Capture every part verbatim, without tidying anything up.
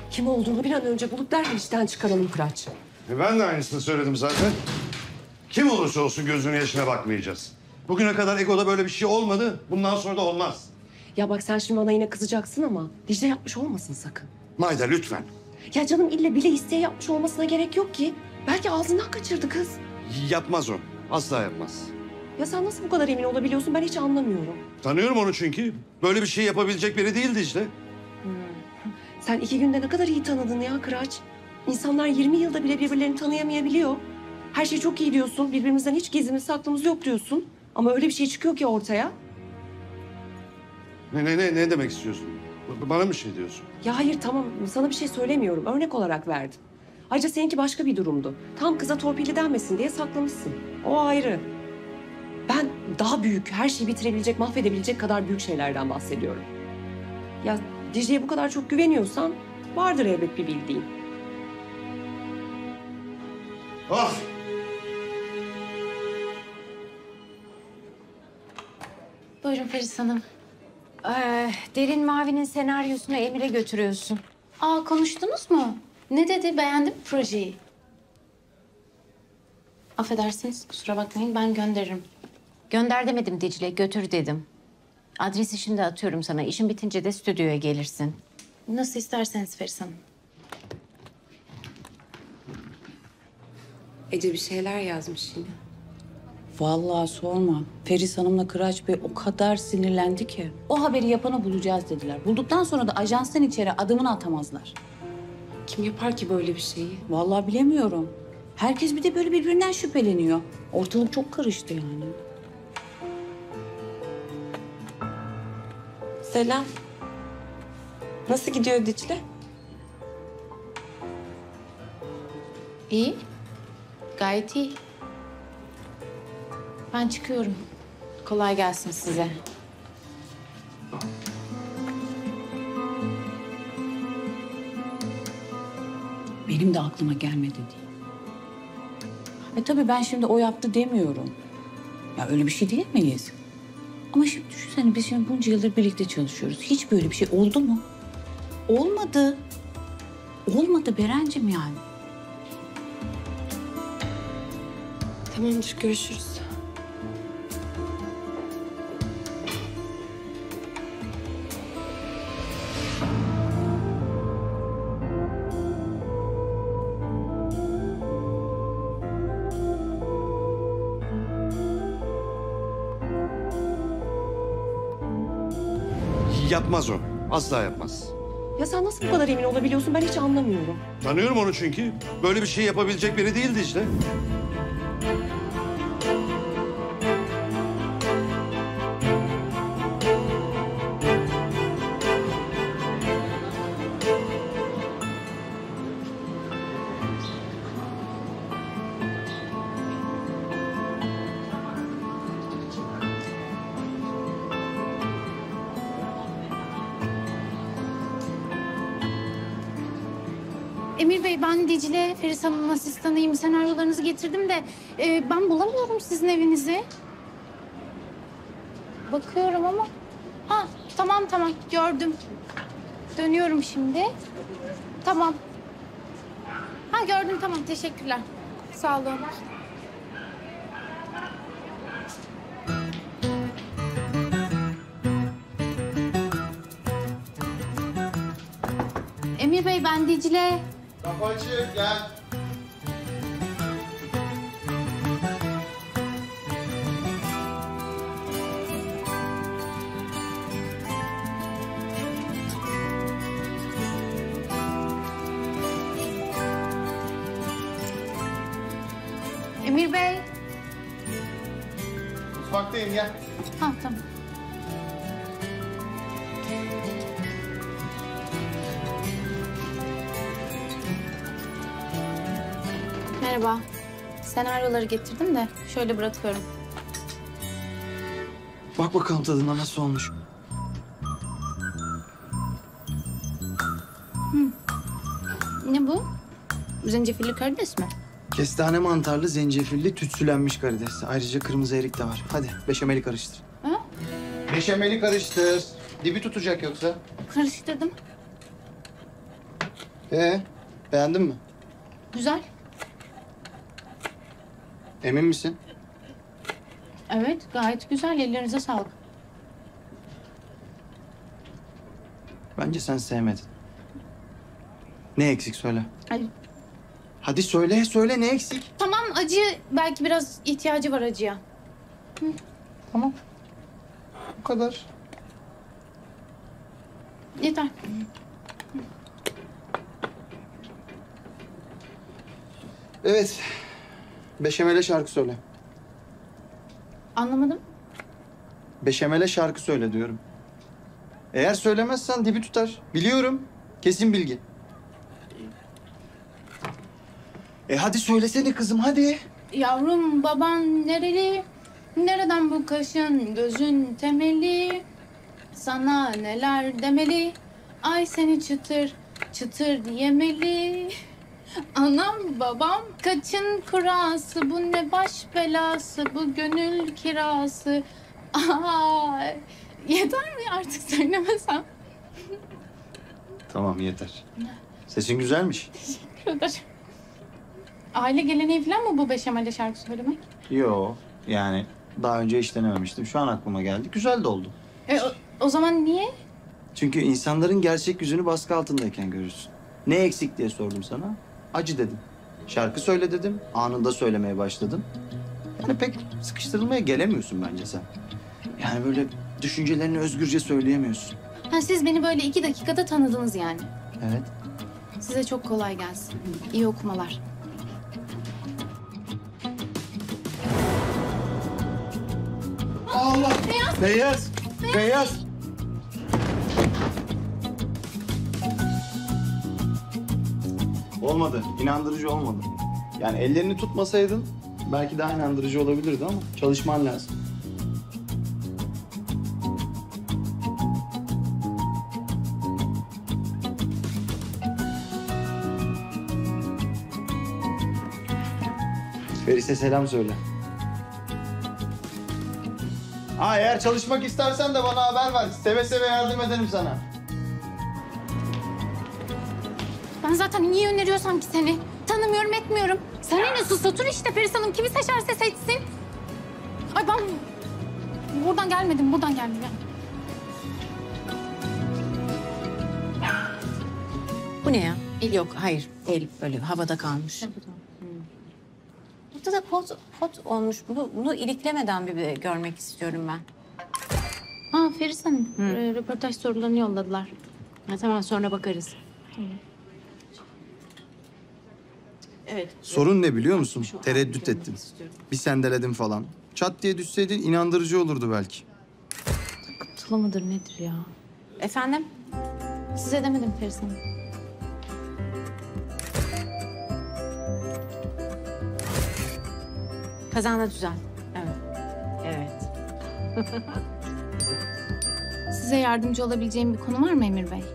Kim olduğunu bir an önce bulup derhal işten çıkaralım Kıraç. E ben de aynısını söyledim zaten. Kim olursa olsun gözünün yaşına bakmayacağız. Bugüne kadar Ego'da böyle bir şey olmadı. Bundan sonra da olmaz. Ya bak sen şimdi bana yine kızacaksın ama Dicle yapmış olmasın sakın. Mayda lütfen. Ya canım ille bile isteye yapmış olmasına gerek yok ki. Belki ağzından kaçırdı kız. Yapmaz o. Asla yapmaz. Ya sen nasıl bu kadar emin olabiliyorsun ben hiç anlamıyorum. Tanıyorum onu çünkü. Böyle bir şey yapabilecek biri değildi işte. Hmm. Sen iki günde ne kadar iyi tanıdın ya Kıraç. İnsanlar yirmi yılda bile birbirlerini tanıyamayabiliyor. Her şey çok iyi diyorsun. Birbirimizden hiç gizlimiz saklımız yok diyorsun. Ama öyle bir şey çıkıyor ki ortaya. Ne ne ne ne demek istiyorsun? B- Bana mı şey diyorsun? Ya hayır tamam sana bir şey söylemiyorum. Örnek olarak verdim. Ayrıca seninki başka bir durumdu. Tam kıza torpilli denmesin diye saklamışsın. O ayrı. Ben daha büyük, her şeyi bitirebilecek, mahvedebilecek kadar büyük şeylerden bahsediyorum. Ya Dicle'ye bu kadar çok güveniyorsan vardır elbet bir bildiğin. Ah! Buyurun Feris Hanım. Ee, Derin Mavi'nin senaryosunu Emir'e götürüyorsun. Aa konuştunuz mu? Ne dedi? Beğendi mi projeyi? Affedersiniz kusura bakmayın ben gönderirim. Gönder demedim Dicle, götür dedim. Adresi şimdi atıyorum sana. İşin bitince de stüdyoya gelirsin. Nasıl isterseniz Feris Hanım. Ece bir şeyler yazmış yine. Vallahi sorma. Feris Hanım'la Kıraç Bey o kadar sinirlendi ki. O haberi yapanı bulacağız dediler. Bulduktan sonra da ajanstan içeri adımını atamazlar. Kim yapar ki böyle bir şeyi? Vallahi bilemiyorum. Herkes bir de böyle birbirinden şüpheleniyor. Ortalık çok karıştı yani. Selam. Nasıl gidiyor Dicle? İyi. Gayet iyi. Ben çıkıyorum. Kolay gelsin size. Benim de aklıma gelmedi değil. E tabii ben şimdi o yaptı demiyorum. Ya öyle bir şey diyemeyiz. Ama şimdi düşünsene biz şimdi bunca yıldır birlikte çalışıyoruz. Hiç böyle bir şey oldu mu? Olmadı. Olmadı Berencim yani. Tamamdır görüşürüz. Yapmaz o. Asla yapmaz. Ya sen nasıl bu kadar emin olabiliyorsun ben hiç anlamıyorum. Tanıyorum onu çünkü. Böyle bir şey yapabilecek biri değildi işte. Emir Bey ben Dicle, Feris Hanım'ın asistanıyım. Senaryolarınızı getirdim de e, ben bulamıyorum sizin evinizi. Bakıyorum ama. Ha tamam tamam gördüm. Dönüyorum şimdi. Tamam. Ha gördüm tamam teşekkürler. Sağ olun. Emir Bey ben Dicle. Kapı açık, gel. Emir Bey. Mutfaktayım, gel. Ha tamam. Merhaba. Senaryoları getirdim de şöyle bırakıyorum. Bak bakalım tadına nasıl olmuş. Ne bu? Zencefilli karides mi? Kestane mantarlı, zencefilli, tütsülenmiş karides. Ayrıca kırmızı erik de var. Hadi beşameli karıştır. Ha? Beşameli karıştır. Dibi tutacak yoksa. Karıştırdım. Ee, beğendin mi? Güzel. Emin misin? Evet, gayet güzel. Ellerinize sağlık. Bence sen sevmedin. Ne eksik söyle. Ay, Hadi söyle, söyle ne eksik? tamam, acı. Belki biraz ihtiyacı var acıya. Tamam. Bu kadar. Yeter. Evet. Beşamele şarkı söyle. Anlamadım. Beşamele şarkı söyle diyorum. Eğer söylemezsen dibi tutar. Biliyorum. Kesin bilgi. E hadi söylesene kızım hadi. Yavrum baban nereli? Nereden bu kaşın gözün temeli? Sana neler demeli? Ay seni çıtır çıtır yemeli. Anam babam kaçın kurası? Bu ne baş belası? Bu gönül kirası. Aa, yeter mi artık söylemesem? Tamam yeter. Sesin güzelmiş. Şurada. Aile geleneği falan mı bu beşamele şarkı söylemek? Yo yani daha önce hiç denememiştim. Şu an aklıma geldi. Güzel de oldu. E, o, o zaman niye? Çünkü insanların gerçek yüzünü baskı altındayken görürsün. Ne eksik diye sordum sana. Acı dedim. Şarkı söyle dedim. Anında söylemeye başladım. Yani pek sıkıştırılmaya gelemiyorsun bence sen. Yani böyle düşüncelerini özgürce söyleyemiyorsun. Ha, siz beni böyle iki dakikada tanıdınız yani. Evet. Size çok kolay gelsin. İyi okumalar. Allah! Beyaz! Beyaz! Beyaz! Olmadı. İnandırıcı olmadı. Yani ellerini tutmasaydın belki daha inandırıcı olabilirdi ama çalışman lazım. Feris'e selam söyle. Ha, eğer çalışmak istersen de bana haber ver. Seve seve yardım ederim sana. Ben zaten niye öneriyorsam ki seni? Tanımıyorum, etmiyorum. Sen ne sus, otur işte Feris Hanım. Kimi seçerse seçsin. Ay ben buradan gelmedim, buradan geldim. Yani. Bu ne ya? El yok, hayır. El böyle havada kalmış. Hmm. Burada da pot, pot olmuş. Bunu, bunu iliklemeden bir, bir görmek istiyorum ben. Ha Feris Hanım, e, röportaj sorularını yolladılar. Ha, tamam, sonra bakarız. Evet. Sorun ne biliyor musun? Tereddüt ettim. Bir sendeledim falan. Çat diye düşseydin inandırıcı olurdu belki. Takıntılı mıdır nedir ya? Efendim? Size demedim Feris Hanım. Kazanda düzel. Evet. Evet. Size yardımcı olabileceğim bir konu var mı Emir Bey?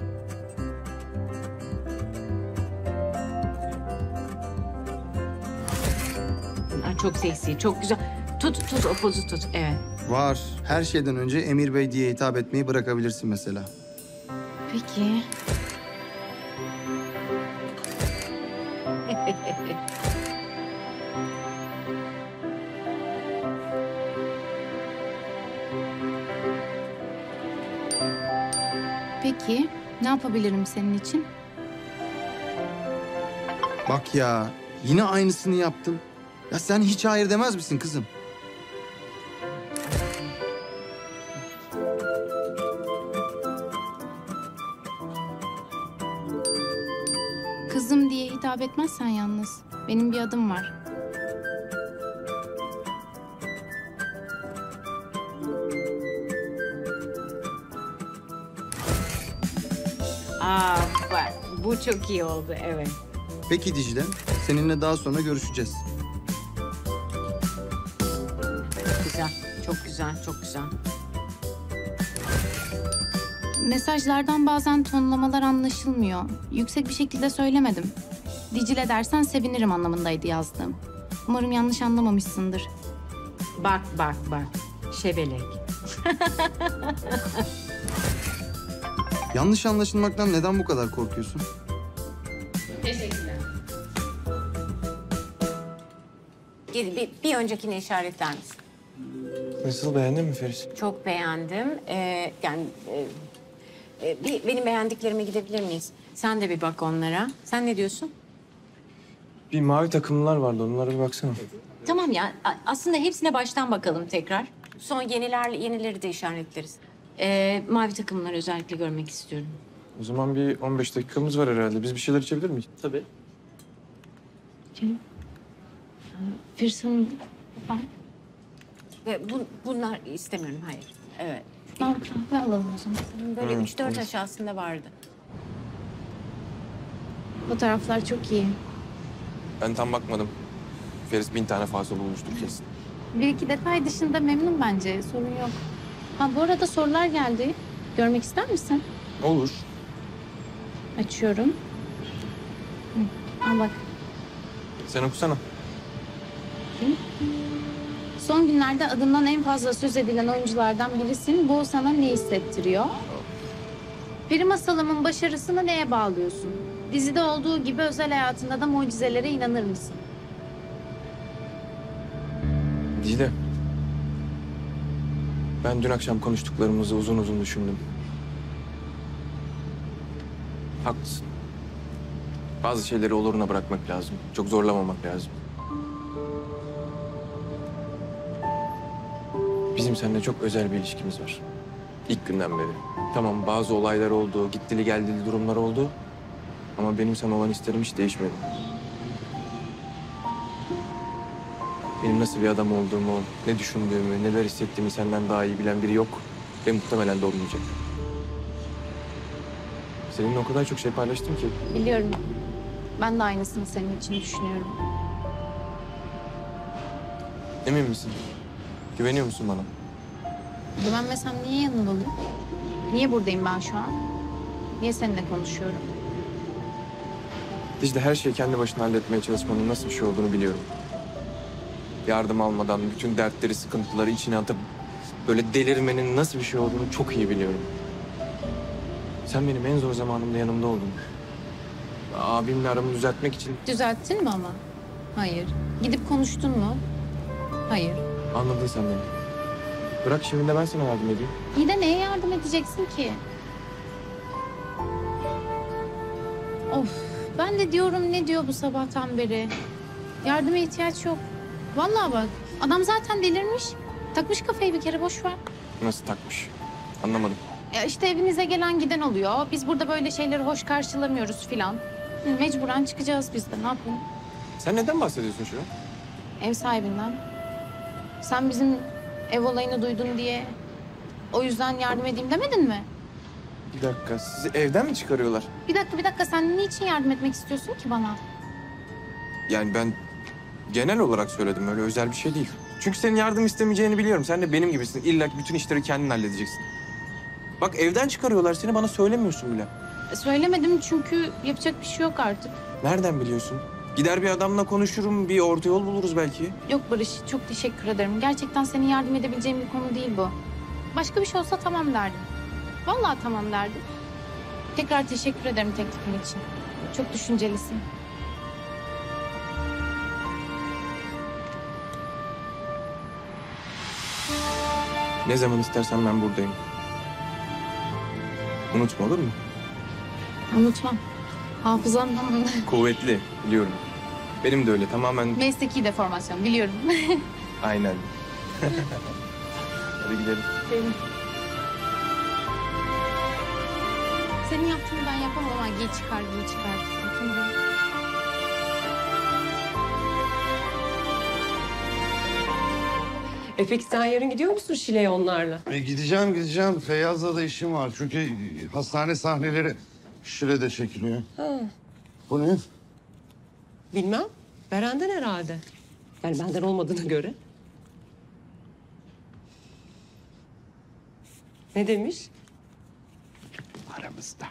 Ay, çok seksi, çok güzel. Tut, tut, o pozu tut. Evet. Var. Her şeyden önce Emir Bey diye hitap etmeyi bırakabilirsin mesela. Peki. Peki, ne yapabilirim senin için? Bak ya, yine aynısını yaptım. Ya sen hiç hayır demez misin kızım? Kızım diye hitap etmezsen yalnız. Benim bir adım var. Aa, bak, bu çok iyi oldu, evet. Peki Dicle, seninle daha sonra görüşeceğiz. Güzel, çok güzel, çok güzel. Mesajlardan bazen tonlamalar anlaşılmıyor. Yüksek bir şekilde söylemedim. Dicle dersen sevinirim anlamındaydı yazdığım. Umarım yanlış anlamamışsındır. Bak, bak, bak. Şebelek. Yanlış anlaşılmaktan neden bu kadar korkuyorsun? Teşekkürler. Bir, bir, bir öncekini işaretler misin? Nasıl, beğendin mi Feris? Çok beğendim. Ee, yani e, e, bir, benim beğendiklerime gidebilir miyiz? Sen de bir bak onlara. Sen ne diyorsun? Bir mavi takımlılar vardı, onlara bir baksana. Tamam ya. a- Aslında hepsine baştan bakalım tekrar. Son yeniler, yenileri de işaretleriz. Ee, mavi takımları özellikle görmek istiyorum. O zaman bir on beş dakikamız var herhalde. Biz bir şeyler içebilir miyiz? Tabii. Firs Hanım. Ve bu, bunlar istemiyorum, hayır. Evet. Tamam, kahve alalım o zaman. Böyle Hı, üç dört olur. aşağısında vardı. Fotoğraflar çok iyi. Ben tam bakmadım. Feris bin tane falso bulmuştur kesin. Bir iki detay dışında memnun bence. Sorun yok. Ha bu arada sorular geldi. Görmek ister misin? Olur. Açıyorum. Hı, al bak. Sen okusana. Son günlerde adından en fazla söz edilen oyunculardan birisin. Bu sana ne hissettiriyor? Peri masalımın başarısını neye bağlıyorsun? Dizide olduğu gibi özel hayatında da mucizelere inanır mısın? Dicle. Ben dün akşam konuştuklarımızı uzun uzun düşündüm. Haklısın. Bazı şeyleri oluruna bırakmak lazım. Çok zorlamamak lazım. Bizim seninle çok özel bir ilişkimiz var. İlk günden beri. Tamam, bazı olaylar oldu, gittili geldili durumlar oldu. Ama benim sana olan isterim hiç değişmedi. Benim nasıl bir adam olduğumu, ne düşündüğümü, neler hissettiğimi senden daha iyi bilen biri yok. Ve muhtemelen de olmayacak. Seninle o kadar çok şey paylaştım ki. Biliyorum. Ben de aynısını senin için düşünüyorum. Emin misin? Güveniyor musun bana? Güvenmesem niye yanında olayım? Niye buradayım ben şu an? Niye seninle konuşuyorum? Dicle, her şeyi kendi başına halletmeye çalışmanın nasıl bir şey olduğunu biliyorum. Yardım almadan bütün dertleri, sıkıntıları içine atıp böyle delirmenin nasıl bir şey olduğunu çok iyi biliyorum. Sen benim en zor zamanımda yanımda oldun. Abimle aramı düzeltmek için Düzelttin mi ama? Hayır. Gidip konuştun mu? Hayır. anladın sen beni. Bırak şimdi de ben sana yardım edeyim. İyi de neye yardım edeceksin ki? Of, ben de diyorum ne diyor bu sabahtan beri? Yardıma ihtiyaç yok. Vallahi bak, adam zaten delirmiş. Takmış kafayı bir kere, boş ver. Nasıl takmış? Anlamadım. Ya işte evinize gelen giden oluyor. Biz burada böyle şeyleri hoş karşılamıyoruz filan. Mecburen çıkacağız biz de, ne yapalım? Sen neden bahsediyorsun şu an? Ev sahibinden. Sen bizim ev olayını duydun diye o yüzden yardım edeyim demedin mi? Bir dakika, sizi evden mi çıkarıyorlar? Bir dakika, bir dakika. Sen niçin yardım etmek istiyorsun ki bana? Yani ben genel olarak söyledim, öyle özel bir şey değil. Çünkü senin yardım istemeyeceğini biliyorum. Sen de benim gibisin. İlla ki bütün işleri kendin halledeceksin. Bak, evden çıkarıyorlar seni, bana söylemiyorsun bile. E, Söylemedim çünkü yapacak bir şey yok artık. Nereden biliyorsun? Gider bir adamla konuşurum, bir orta yol buluruz belki. Yok Barış, çok teşekkür ederim. Gerçekten senin yardım edebileceğin bir konu değil bu. Başka bir şey olsa tamam derdim. Vallahi tamam derdim. Tekrar teşekkür ederim teklifin için. Çok düşüncelisin. Ne zaman istersen ben buradayım. Unutma, olur mu? Unutmam. Hafızamdan Kuvvetli, biliyorum. Benim de öyle, tamamen mesleki deformasyon biliyorum. aynen. Hadi gidelim. Senin yaptığını ben yapamam ama giy çıkar, giy çıkar. Bakayım. E peki sen yarın gidiyor musun Şile'ye onlarla? E, gideceğim gideceğim. Feyyaz'la da işim var. Çünkü hastane sahneleri Şile'de çekiliyor. Ha. Bu ne? Bilmem. Beren'den herhalde. Yani benden olmadığına göre. Ne demiş? Aramızda.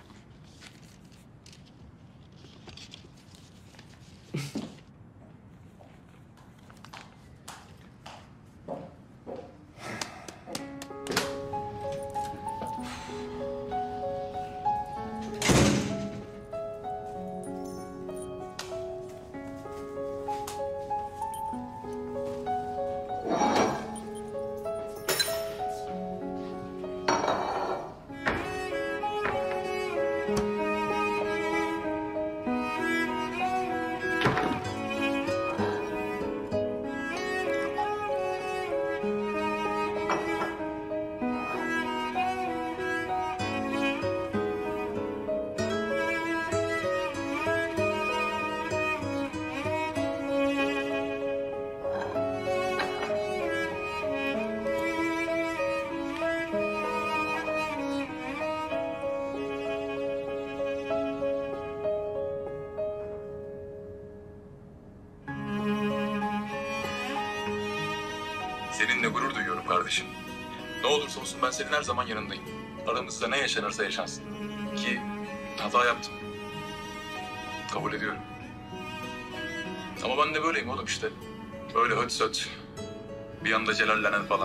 Seninle gurur duyuyorum kardeşim. Ne olursa olsun ben senin her zaman yanındayım. Aramızda ne yaşanırsa yaşansın. Ki hata yaptım. Kabul ediyorum. Ama ben de böyleyim oğlum işte. Böyle höt söt. Bir anda celallenen falan.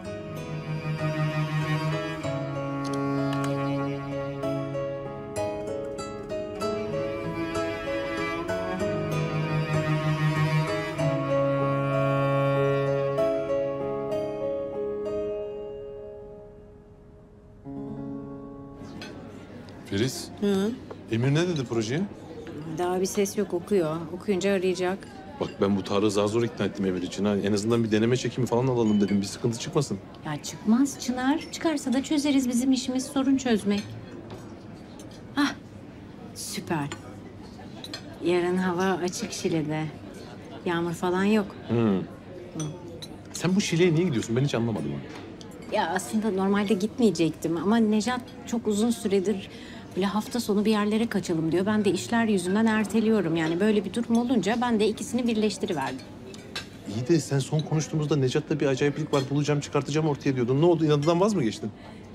Filiz, Hı. Emir ne dedi projeye? Daha bir ses yok, okuyor. Okuyunca arayacak. Bak ben bu Tarık'ı zar zor ikna ettim Emir için. Ha. En azından bir deneme çekimi falan alalım dedim. Bir sıkıntı çıkmasın. Ya çıkmaz Çınar. Çıkarsa da çözeriz. Bizim işimiz sorun çözmek. Hah, süper. Yarın hava açık Şile'de. Yağmur falan yok. Hı. Sen bu Şile'ye niye gidiyorsun? Ben hiç anlamadım. Ha. Ya aslında normalde gitmeyecektim ama Nejat çok uzun süredir böyle hafta sonu bir yerlere kaçalım diyor. Ben de işler yüzünden erteliyorum. Yani böyle bir durum olunca ben de ikisini birleştiriverdim. İyi de sen son konuştuğumuzda Necat'ta bir acayiplik var. Bulacağım, çıkartacağım ortaya diyordun. Ne oldu? İnadından vaz mı geçtin?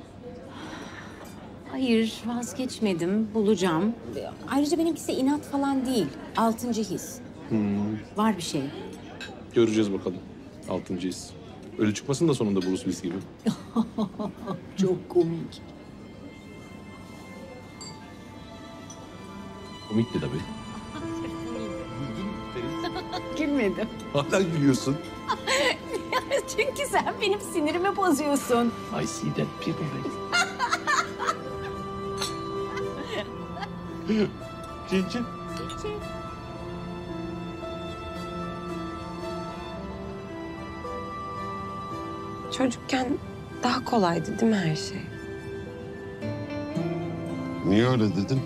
Hayır, vazgeçmedim. Bulacağım. Ayrıca benimkisi inat falan değil. Altıncı his. Var bir şey. Göreceğiz bakalım. Altıncıyız. Öyle çıkmasın da sonunda Bruce Willis gibi. Çok komik. Komikti tabii. Gülmedim. Hala gülüyorsun. Çünkü sen benim sinirimi bozuyorsun. I see that people Cin cin. Çocukken daha kolaydı değil mi her şey? Niye öyle dedin?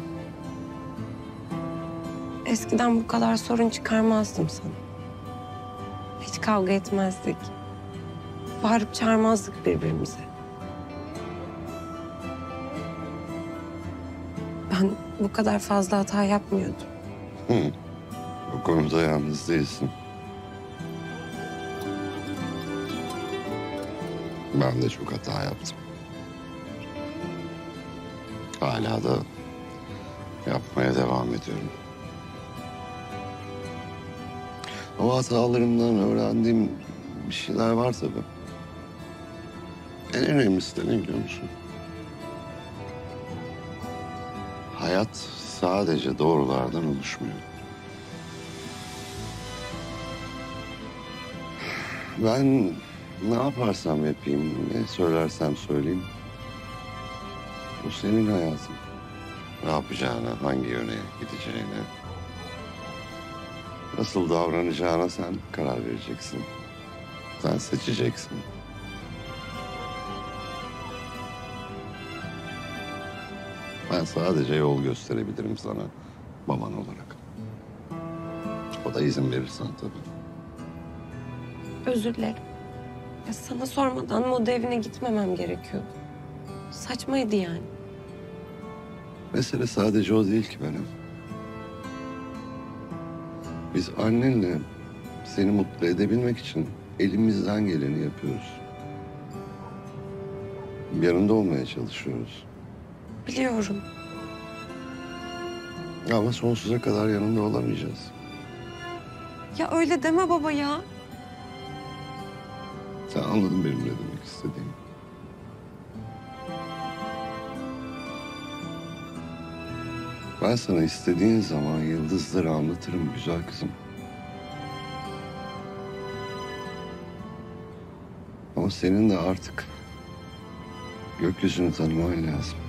Eskiden bu kadar sorun çıkarmazdım sana. Hiç kavga etmezdik. Bağırıp çağırmazdık birbirimize. Ben bu kadar fazla hata yapmıyordum. Hı. Bu konuda yalnız değilsin. Ben de çok hata yaptım. Hala da yapmaya devam ediyorum. O hatalarımdan öğrendiğim bir şeyler var tabii. En önemlisi de ne biliyor musun? Hayat sadece doğrulardan oluşmuyor. Ben ne yaparsam yapayım, ne söylersem söyleyeyim, bu senin hayatın. Ne yapacağına, hangi yöne gideceğine, nasıl davranacağına sen karar vereceksin. Sen seçeceksin. Ben sadece yol gösterebilirim sana baban olarak. O da izin verirsen tabii. Özür dilerim. Ya sana sormadan moda evine gitmemem gerekiyordu. Saçmaydı yani. Mesele sadece o değil ki benim. Biz annenle seni mutlu edebilmek için elimizden geleni yapıyoruz. Yanında olmaya çalışıyoruz. Biliyorum. Ama sonsuza kadar yanında olamayacağız. Ya öyle deme baba ya. Sen anladın benim ne demek istediğimi. Ben sana istediğin zaman yıldızları anlatırım güzel kızım. Ama senin de artık gökyüzünü tanıman lazım.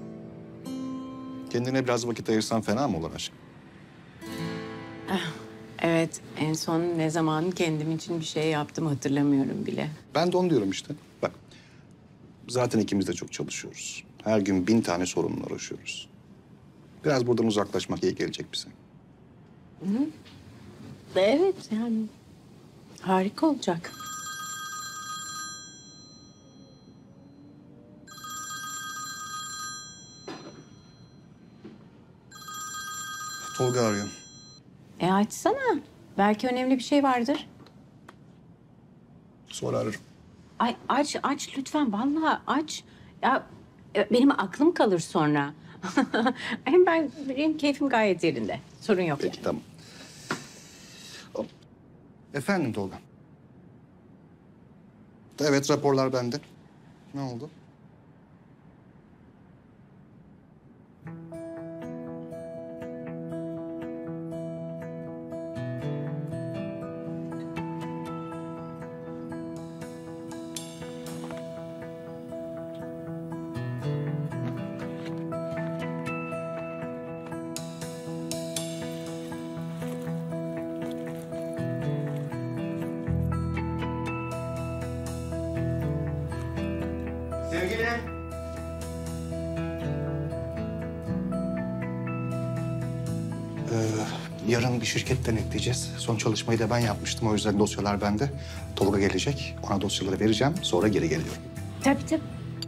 Kendine biraz vakit ayırsan fena mı olur aşkım? Evet, en son ne zaman kendim için bir şey yaptım hatırlamıyorum bile. Ben de onu diyorum işte. Bak, zaten ikimiz de çok çalışıyoruz. Her gün bin tane sorunla uğraşıyoruz. Biraz buradan uzaklaşmak iyi gelecek bize. Evet, yani harika olacak. Tolga arıyor. E açsana. Belki önemli bir şey vardır. Sonra ararım. Ay aç, aç lütfen. Vallahi aç. Ya e, benim aklım kalır sonra. Hem ben, benim keyfim gayet yerinde. Sorun yok Peki, tamam. Hop. Efendim Tolga. Evet, raporlar bende. Ne oldu? Sevgilim. Ee, yarın bir şirket denetleyeceğiz. Son çalışmayı da ben yapmıştım. O yüzden dosyalar bende. Tolga gelecek. Ona dosyaları vereceğim. Sonra geri geliyorum. Tabii tabii.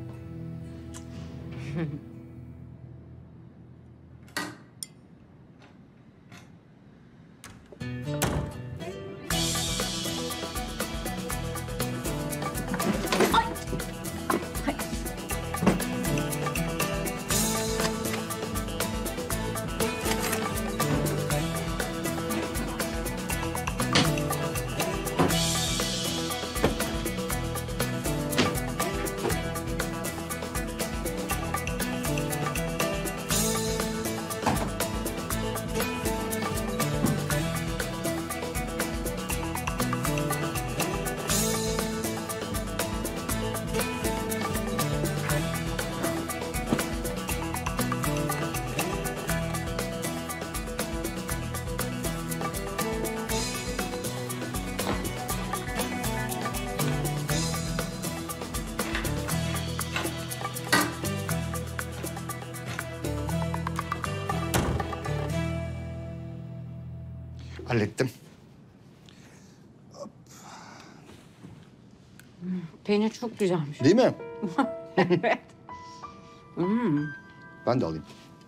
Hallettim. Peynir çok güzelmiş. Değil mi? Evet. Hmm. Ben de alayım.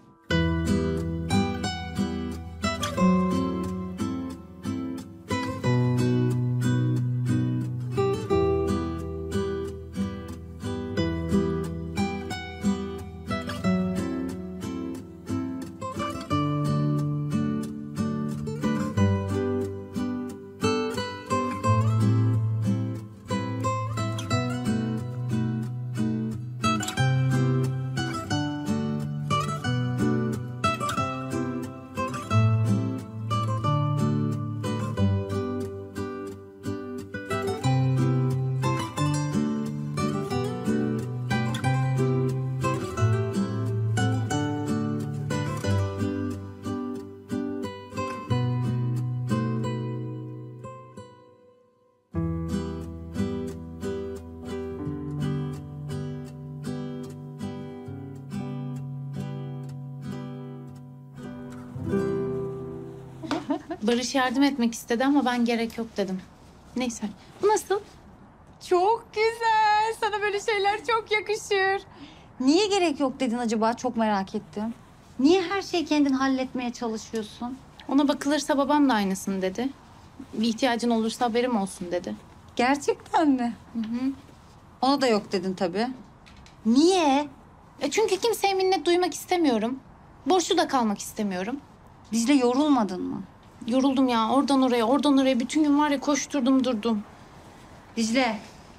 Barış yardım etmek istedi ama ben gerek yok dedim. Neyse. Bu nasıl? Çok güzel. Sana böyle şeyler çok yakışır. Niye gerek yok dedin acaba? Çok merak ettim. Niye her şeyi kendin halletmeye çalışıyorsun? Ona bakılırsa babam da aynısını dedi. Bir ihtiyacın olursa haberim olsun dedi. Gerçekten mi? Hı hı. Ona da yok dedin tabii. Niye? E çünkü kimseye minnet duymak istemiyorum. Borçlu da kalmak istemiyorum. Dicle yorulmadın mı? Yoruldum ya. Oradan oraya, oradan oraya. Bütün gün var ya koşturdum durdum. Dicle.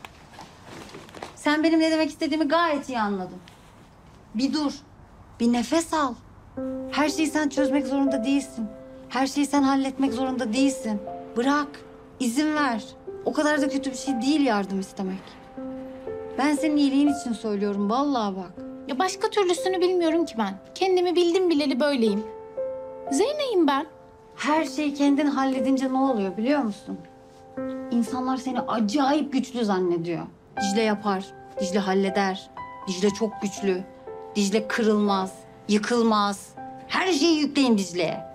Sen benim ne demek istediğimi gayet iyi anladın. Bir dur. Bir nefes al. Her şeyi sen çözmek zorunda değilsin. Her şeyi sen halletmek zorunda değilsin. Bırak. İzin ver. O kadar da kötü bir şey değil yardım istemek. Ben senin iyiliğin için söylüyorum. Vallahi bak. Ya başka türlüsünü bilmiyorum ki ben. Kendimi bildim bileli böyleyim. Zeynep'im ben. Her şeyi kendin halledince ne oluyor biliyor musun? İnsanlar seni acayip güçlü zannediyor. Dicle yapar, Dicle halleder. Dicle çok güçlü. Dicle kırılmaz, yıkılmaz. Her şeyi yükleyin Dicle'ye.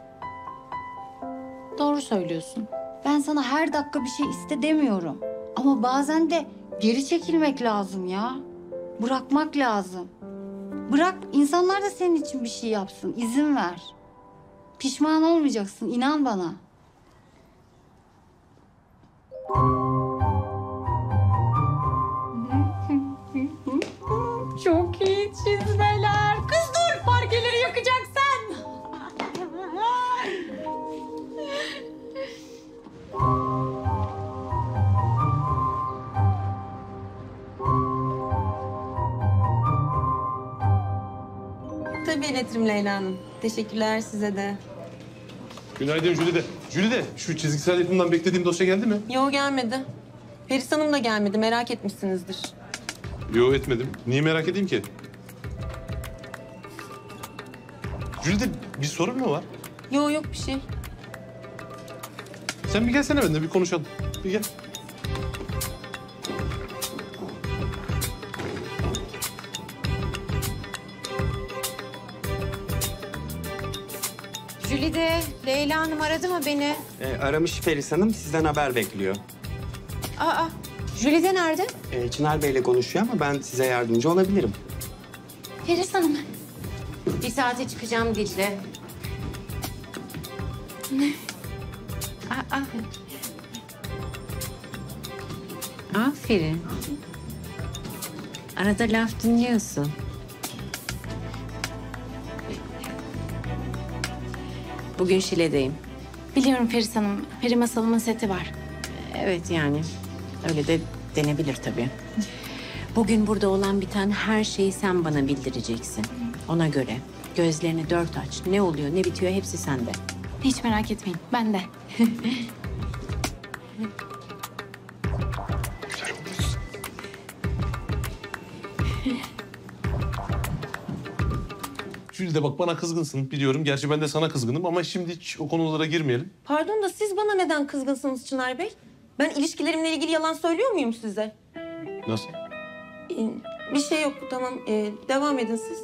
Doğru söylüyorsun. Ben sana her dakika bir şey iste demiyorum. Ama bazen de geri çekilmek lazım ya. Bırakmak lazım. Bırak, insanlar da senin için bir şey yapsın. İzin ver. Pişman olmayacaksın, inan bana. Çok iyi çizmeler. Kız dur, parkeleri yakacaksan. Tabii iletirim Leyla Hanım. Teşekkürler size de. Günaydın Jülide. Jülide, şu çizgisel yapımdan beklediğim dosya geldi mi? Yo gelmedi. Feris Hanım da gelmedi. Merak etmişsinizdir. Yo etmedim. Niye merak edeyim ki? Jülide, bir sorun mu var? Yo yok bir şey. Sen bir gelsene benimle bir konuşalım. Bir gel. Jülide, Leyla Hanım aradı mı beni? E, aramış Feris Hanım, sizden haber bekliyor. Aa, Jülide nerede? E, Çınar Bey'le konuşuyor ama ben size yardımcı olabilirim. Feris Hanım. Bir saate çıkacağım Dicle. Aa. Aferin. Arada laf dinliyorsun. Bugün Şile'deyim. Biliyorum Feris Hanım. Peri Masalı'nın seti var. Evet yani öyle de denebilir tabii. Bugün burada olan biten her şeyi sen bana bildireceksin. Ona göre gözlerini dört aç. Ne oluyor, ne bitiyor hepsi sende. Hiç merak etmeyin. Ben de. Jülide bak bana kızgınsın biliyorum. Gerçi ben de sana kızgınım ama şimdi hiç o konulara girmeyelim. Pardon da siz bana neden kızgınsınız Çınar Bey? Ben ilişkilerimle ilgili yalan söylüyor muyum size? Nasıl? Ee, bir şey yok tamam. Ee, devam edin siz.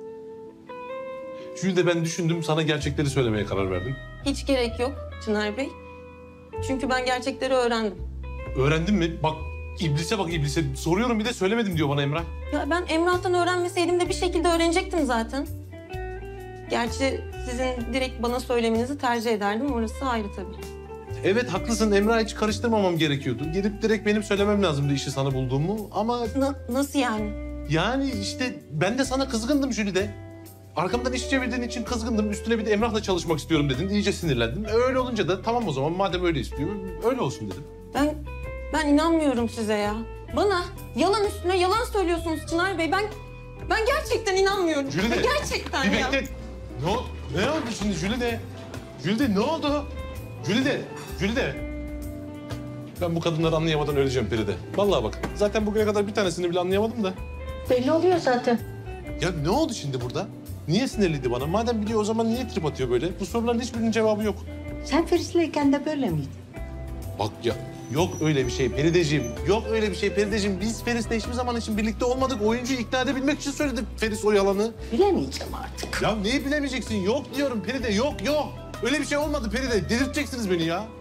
Jülide ben düşündüm sana gerçekleri söylemeye karar verdim. Hiç gerek yok Çınar Bey. Çünkü ben gerçekleri öğrendim. Öğrendin mi? Bak iblise bak iblise. Soruyorum bir de söylemedim diyor bana Emrah. Ya ben Emrah'tan öğrenmeseydim de bir şekilde öğrenecektim zaten. Gerçi sizin direkt bana söylemenizi tercih ederdim. Orası ayrı tabii. Evet haklısın Emrah hiç karıştırmamam gerekiyordu. Gelip direkt benim söylemem lazımdı işi sana bulduğumu ama... Na- nasıl yani? Yani işte ben de sana kızgındım Jülide. Arkamdan iş çevirdiğin için kızgındım. Üstüne bir de Emrah'la çalışmak istiyorum dedin. İyice sinirlendim. Öyle olunca da tamam o zaman madem öyle istiyor öyle olsun dedim. Ben ben inanmıyorum size ya. Bana yalan üstüne yalan söylüyorsunuz Çınar Bey. Ben ben gerçekten inanmıyorum. Jülide, Gerçekten bir ya. bekle. Ne, ol- ne oldu şimdi Jülide? Jülide ne oldu? Jülide, Jülide. Ben bu kadınları anlayamadan öleceğim Feride. Vallahi bak zaten bugüne kadar bir tanesini bile anlayamadım da. Belli oluyor zaten. Ya ne oldu şimdi burada? Niye sinirliydi bana? Madem biliyor o zaman niye trip atıyor böyle? Bu soruların hiçbirinin cevabı yok. Sen Feris'leyken de böyle miydin? Bak ya yok öyle bir şey Perideciğim. Yok öyle bir şey Perideciğim. Biz Feris'le hiçbir zaman için birlikte olmadık. Oyuncuyu ikna edebilmek için söyledi Feris o yalanı. Bilemeyeceğim artık. Ya neyi bilemeyeceksin? Yok diyorum Peride yok yok. Öyle bir şey olmadı Peride. Delirteceksiniz beni ya.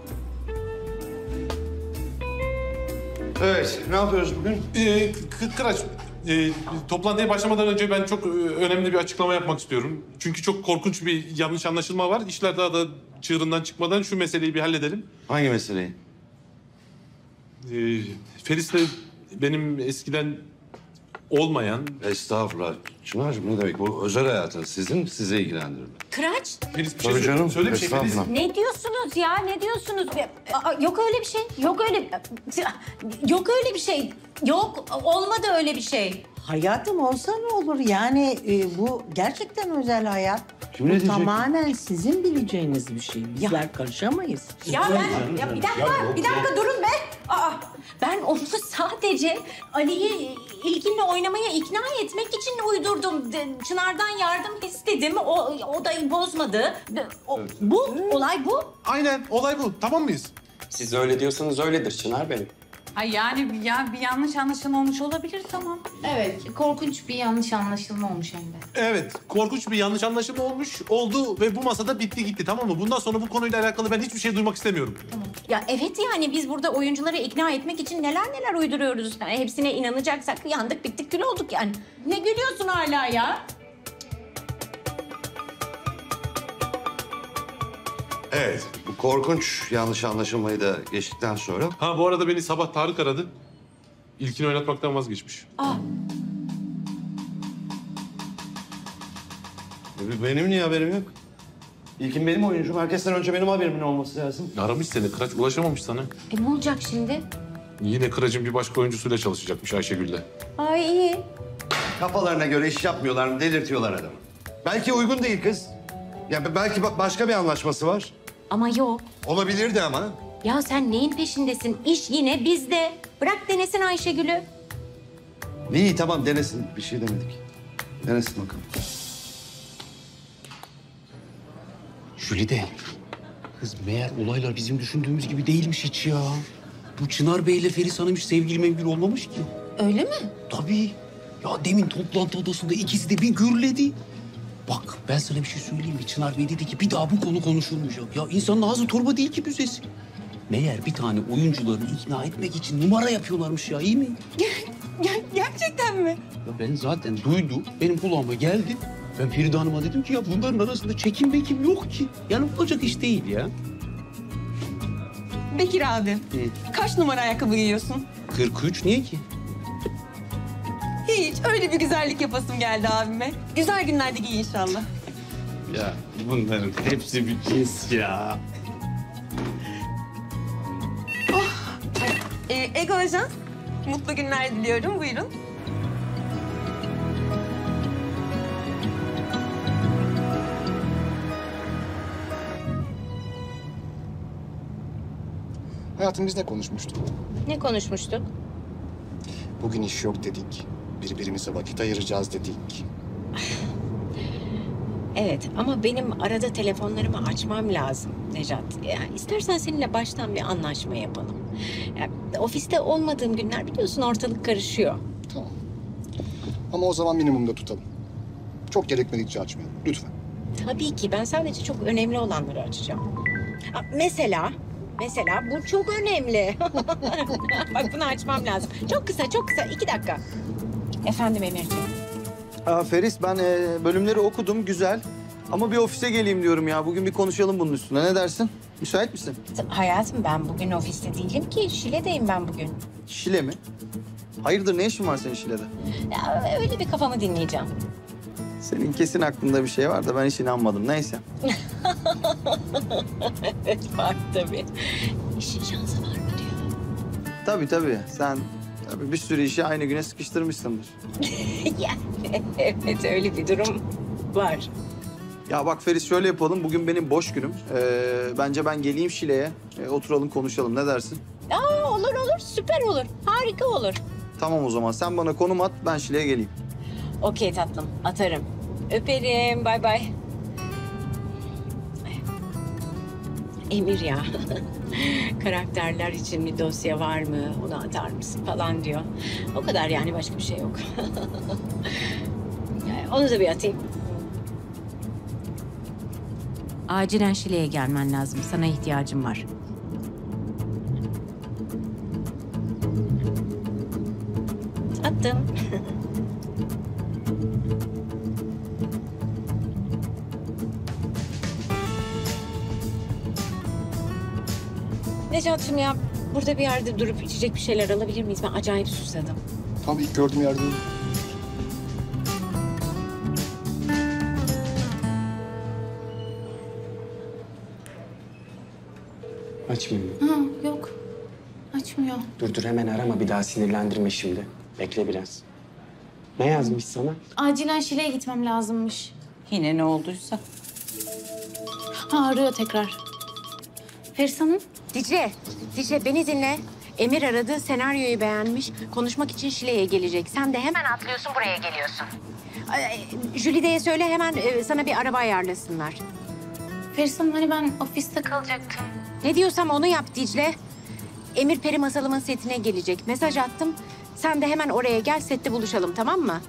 Evet, ne yapıyoruz bugün? Ee, K- Kıraç, e, toplantıya başlamadan önce ben çok e, önemli bir açıklama yapmak istiyorum. Çünkü çok korkunç bir yanlış anlaşılma var. İşler daha da çığırından çıkmadan şu meseleyi bir halledelim. Hangi meseleyi? Ee, Feris'le benim eskiden olmayan... Estağfurullah. Çınar'cığım ne demek bu? Özel hayatın sizin, size ilgilendirme. Kıraç. Feris bir şey Tabii söyle. canım, Söyle bir şey Feris. estağfurullah. Ne diyorsunuz ya? Ne diyorsunuz? Aa, yok öyle bir şey. Yok öyle... Yok öyle bir şey. Yok. Olmadı öyle bir şey. Hayatım olsa ne olur? Yani e, bu gerçekten özel hayat. Kim bu ne diyecek? tamamen sizin bileceğiniz bir şey. Bizler karışamayız. Ya ben... Ya bir dakika, bir dakika durun be. Aa, ben onu sadece Ali'yi ilgimle oynamaya ikna etmek için uydurdum. De- Çınar'dan yardım istedim. O odayı bozmadı. De- o- bu, olay bu. Aynen olay bu. Tamam mıyız? Siz öyle diyorsanız öyledir Çınar Bey. Ha yani ya bir yanlış anlaşılma olmuş olabilir tamam. Evet, korkunç bir yanlış anlaşılma olmuş hem de. Evet, korkunç bir yanlış anlaşılma olmuş, oldu ve bu masada bitti gitti, tamam mı? Bundan sonra bu konuyla alakalı ben hiçbir şey duymak istemiyorum. Ya evet yani biz burada oyuncuları ikna etmek için neler neler uyduruyoruz. Yani hepsine inanacaksak yandık bittik kül olduk yani. Ne gülüyorsun hala ya? Evet, bu korkunç yanlış anlaşılmayı da geçtikten sonra... Ha bu arada beni sabah Tarık aradı. İlkini oynatmaktan vazgeçmiş. Aa, Benim niye haberim yok? İlkin benim oyuncum. Herkesten önce benim haberimin olması lazım. Aramış seni, Kıraç ulaşamamış sana. e ne olacak şimdi? Yine Kıraç'ın bir başka oyuncusuyla çalışacakmış Ayşegül'le. Ay iyi. Kafalarına göre iş yapmıyorlar mı? Delirtiyorlar adamı. Belki uygun değil kız. Ya belki ba- başka bir anlaşması var. Ama yok. Olabilirdi ama. Ya sen neyin peşindesin? İş yine bizde. Bırak denesin Ayşegül'ü. İyi tamam denesin. Bir şey demedik. Denesin bakalım. Jülide, kız meğer olaylar bizim düşündüğümüz gibi değilmiş hiç ya. Bu Çınar Bey ile Feris Hanım hiç sevgili mevgili olmamış ki. Öyle mi? Tabii. Ya demin toplantı odasında ikisi de bir gürledi. Bak ben sana bir şey söyleyeyim mi? Çınar Bey dedi ki bir daha bu konu konuşulmayacak. Ya insanın ağzı torba değil ki büzesi. Meğer bir tane oyuncularını ikna etmek için numara yapıyorlarmış ya, iyi mi? Gerçekten mi? Ya ben zaten duydum, benim kulağıma geldi. Ben Feride Hanım'a dedim ki ya bunların arasında çekim bekim yok ki. Yani olacak iş değil ya. Bekir abi, Hı. kaç numara ayakkabı giyiyorsun? kırk üç niye ki? Hiç, öyle bir güzellik yapasım geldi abime. Güzel günlerde giy inşallah. Ya bunların hepsi bir cins ya. Ee, Ego Ajans, mutlu günler diliyorum. Buyurun. Hayatım biz ne konuşmuştuk? Ne konuşmuştuk? Bugün iş yok dedik. Birbirimize vakit ayıracağız dedik. Evet ama benim arada telefonlarımı açmam lazım Necat. Yani istersen seninle baştan bir anlaşma yapalım. Yani ofiste olmadığım günler biliyorsun ortalık karışıyor. Tamam. Ama o zaman minimumda tutalım. Çok gerekmedikçe açmayalım. Lütfen. Tabii ki ben sadece çok önemli olanları açacağım. Ha, Mesela, mesela bu çok önemli. Bak bunu açmam lazım. Çok kısa, çok kısa. iki dakika. Efendim Emirciğim. Aa, Feris ben e, bölümleri okudum güzel. Ama bir ofise geleyim diyorum ya. Bugün bir konuşalım bunun üstüne. Ne dersin? Müsait misin? Hayatım ben bugün ofiste değilim ki. Şile'deyim ben bugün. Şile mi? Hayırdır ne işin var senin Şile'de? Ya, öyle bir kafamı dinleyeceğim. Senin kesin aklında bir şey var da ben hiç inanmadım. Neyse. Evet bak tabii. İşin şansı var mı diyor. Tabii tabii. Sen tabii bir sürü işi aynı güne sıkıştırmışsındır. Yani evet öyle bir durum var. Ya bak Feris şöyle yapalım. Bugün benim boş günüm. Ee, bence ben geleyim Şile'ye. Ee, oturalım konuşalım. Ne dersin? Aa, olur olur süper olur. Harika olur. Tamam o zaman. Sen bana konum at. Ben Şile'ye geleyim. Okey tatlım atarım. Öperim bay bay. Emir ya. Karakterler için bir dosya var mı? Onu atar mısın falan diyor. O kadar yani başka bir şey yok. Onu da bir atayım. Acilen Şile'ye gelmen lazım. Sana ihtiyacım var. Attım. Necat'cığım ya burada bir yerde durup içecek bir şeyler alabilir miyiz? Ben acayip susadım. Tam ilk gördüğüm yerde. Açmıyor. Ha, yok. Açmıyor. Dur dur hemen arama bir daha sinirlendirme şimdi. Bekle biraz. Ne yazmış sana? Acilen Şile'ye gitmem lazımmış. Yine ne olduysa. Ha arıyor tekrar. Feris Hanım. Dicle, Dicle beni dinle. Emir aradı, senaryoyu beğenmiş. Konuşmak için Şile'ye gelecek. Sen de hemen atlıyorsun, buraya geliyorsun. Ee, Jülide'ye söyle hemen e, sana bir araba ayarlasınlar. Feris Hanım hani ben ofiste kalacaktım. Ne diyorsam onu yap Dicle. Emir Peri Masalım'ın setine gelecek. Mesaj attım. Sen de hemen oraya gel, sette buluşalım, tamam mı?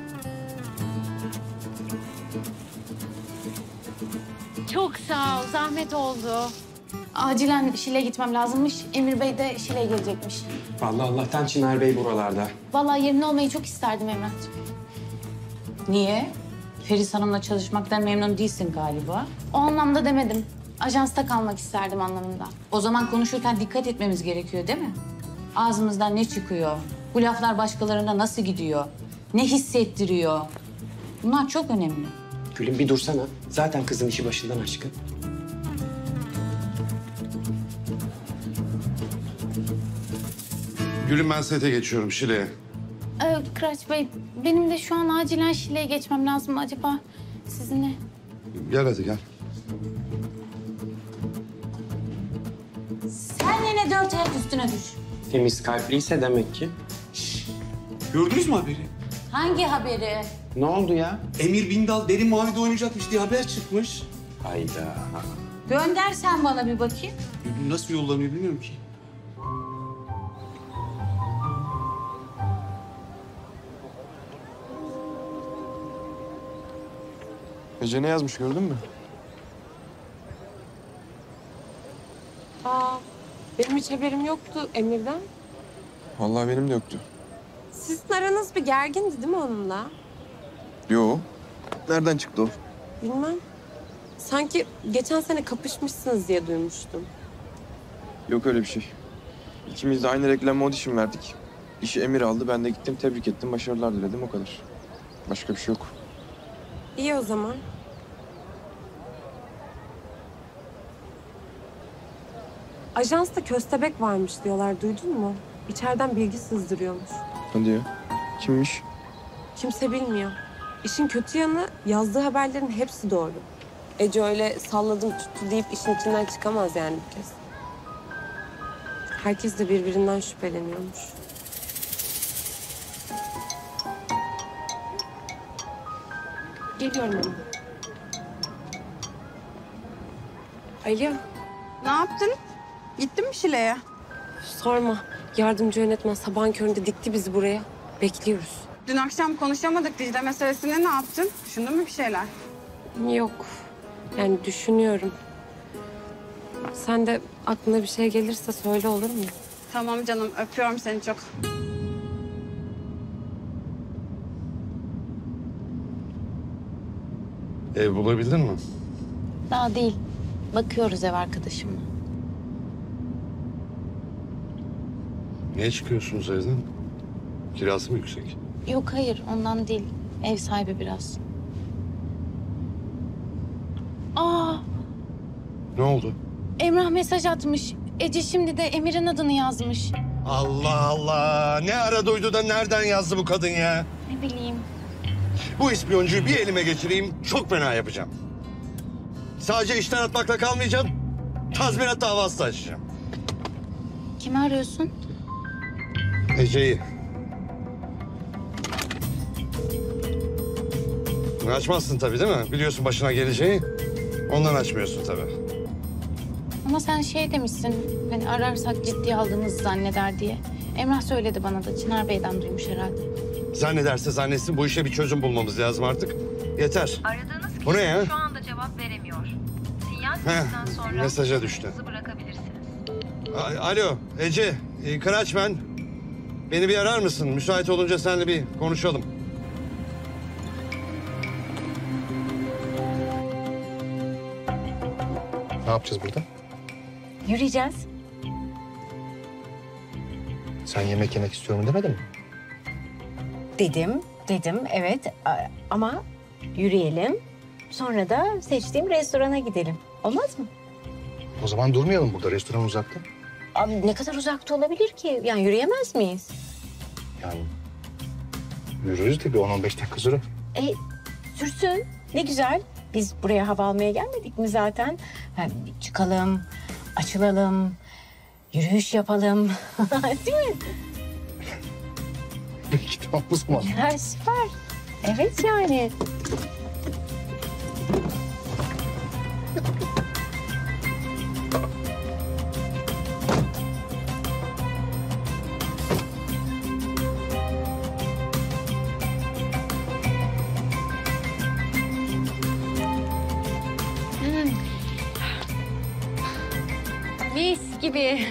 Çok sağ ol, zahmet oldu. Acilen Şile'ye gitmem lazımmış. Emir Bey de Şile'ye gelecekmiş. Vallahi Allah'tan Çınar Bey buralarda. Vallahi yerinde olmayı çok isterdim Emrah'cığım. Niye? Feris Hanım'la çalışmaktan memnun değilsin galiba. O anlamda demedim. Ajansta kalmak isterdim anlamında. O zaman konuşurken dikkat etmemiz gerekiyor değil mi? Ağzımızdan ne çıkıyor? Bu laflar başkalarına nasıl gidiyor? Ne hissettiriyor? Bunlar çok önemli. Gülüm bir dursana. Zaten kızın işi başından aşkın. Gülüm ben sete geçiyorum Şile'ye. Ee, Kıraç Bey, benim de şu an acilen Şile'ye geçmem lazım. Acaba sizinle? Gel hadi gel. Sen yine dört ayak üstüne düş. Temiz kalpliyse demek ki. Gördünüz mü haberi? Hangi haberi? Ne oldu ya? Emir Bindal Derin Mavi'de oynayacakmış diye haber çıkmış. Hayda. Gönder sen bana bir bakayım. Nasıl yollanıyor bilmiyorum ki. Ece ne yazmış gördün mü? Aa, benim hiç haberim yoktu Emir'den. Vallahi benim de yoktu. Sizin aranız bir gergindi değil mi onunla? Yo. Nereden çıktı o? Bilmem. Sanki geçen sene kapışmışsınız diye duymuştum. Yok öyle bir şey. İkimiz de aynı reklam audition verdik. İşi Emir aldı. Ben de gittim tebrik ettim. Başarılar diledim o kadar. Başka bir şey yok. İyi o zaman. Ajansta köstebek varmış diyorlar. Duydun mu? İçeriden bilgi sızdırıyormuş. Hadi ya. Kimmiş? Kimse bilmiyor. İşin kötü yanı yazdığı haberlerin hepsi doğru. Ece öyle salladım tuttu deyip işin içinden çıkamaz yani bir kez. Herkes de birbirinden şüpheleniyormuş. Geliyorum hemen. Alo. Ne yaptın? Gittin mi Şile'ye? Sorma. Yardımcı yönetmen sabahın köründe dikti bizi buraya. Bekliyoruz. Dün akşam konuşamadık Dicle meselesini ne yaptın? Düşündün mü bir şeyler? Yok. Yani düşünüyorum. Sen de aklına bir şey gelirse söyle olur mu? Tamam canım öpüyorum seni çok. Ev bulabildin mi? Daha değil. Bakıyoruz ev arkadaşımla. Niye çıkıyorsunuz evden? Kirası mı yüksek? Yok hayır ondan değil. Ev sahibi biraz. Aa, Ne oldu? Emrah mesaj atmış. Ece şimdi de Emir'in adını yazmış. Allah Allah! Ne ara duydu da nereden yazdı bu kadın ya? Ne bileyim. Bu ispiyoncuyu bir elime geçireyim, çok fena yapacağım. Sadece işten atmakla kalmayacağım, tazminat davası da açacağım. Kimi arıyorsun? Ece'yi. Açmazsın tabii değil mi? Biliyorsun başına geleceği. Ondan açmıyorsun tabii. Ama sen şey demişsin. Hani ararsak ciddiye aldığımızı zanneder diye. Emrah söyledi bana da. Çınar Bey'den duymuş herhalde. Zannederse zannetsin, bu işe bir çözüm bulmamız lazım artık. Yeter. Aradığınız Bu ne ya? kişi şu anda cevap veremiyor. Sinyal Heh, sesinden sonra mesaja düştü. mesajınızı bırakabilirsiniz. A- Alo Ece, e, Kıraç ben. Beni bir arar mısın? Müsait olunca seninle bir konuşalım. Ne yapacağız burada? Yürüyeceğiz. Sen yemek yemek istiyorum demedin mi? Dedim, dedim evet A- ama yürüyelim. Sonra da seçtiğim restorana gidelim. Olmaz mı? O zaman durmayalım burada. Restoran uzakta. Abi ne kadar uzakta olabilir ki? Yani yürüyemez miyiz? Yani yürürüz de bir on on beş dakika sürer. E sürsün. Ne güzel. Biz buraya hava almaya gelmedik mi zaten? Yani çıkalım, açılalım. Yürüyüş yapalım. Değil mi? Peki tamam o zaman. Ya süper. Evet yani. Hmm. Mis gibi.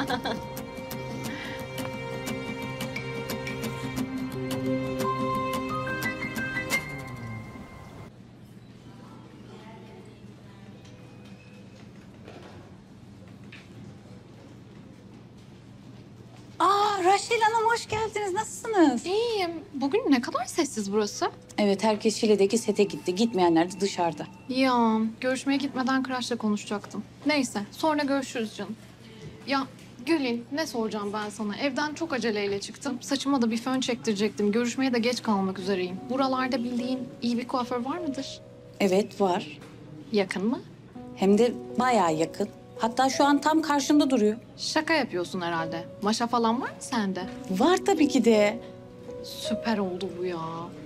Aa Raşel Hanım hoş geldiniz. Nasılsınız? İyiyim. Bugün ne kadar sessiz burası. Evet herkes Şile'deki sete gitti. Gitmeyenler de dışarıda. Ya görüşmeye gitmeden Kıraç'la konuşacaktım. Neyse sonra görüşürüz canım. Ya Gül'in ne soracağım ben sana? Evden çok aceleyle çıktım. Saçıma da bir fön çektirecektim. Görüşmeye de geç kalmak üzereyim. Buralarda bildiğin iyi bir kuaför var mıdır? Evet var. Yakın mı? Hem de bayağı yakın. Hatta şu an tam karşımda duruyor. Şaka yapıyorsun herhalde. Maşa falan var mı sende? Var tabii ki de. Süper oldu bu ya.